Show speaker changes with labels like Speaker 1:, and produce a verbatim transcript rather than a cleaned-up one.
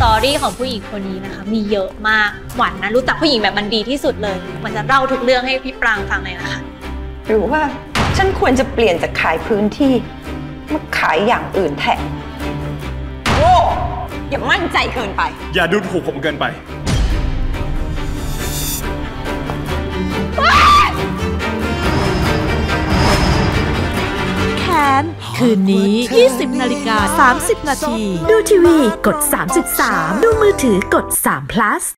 Speaker 1: อรี่ของผู้หญิงคนนี้นะคะมีเยอะมากหวานนะรู้จักผู้หญิงแบบมันดีที่สุดเลยมันจะเล่าทุกเรื่องให้พี่ปรางฟังเลยนะคะ
Speaker 2: หรือว่าฉันควรจะเปลี่ยนจากขายพื้นที่มาขายอย่างอื่นแทนโอ้อย่ามั่นใจเกินไป
Speaker 3: อย่าดูถูกผมเกินไป
Speaker 4: แค้นคืนนี้ ยี่สิบนาฬิกาสามสิบนาทีดูทีวีกดสามสิบสามดูมือถือกดสาม plus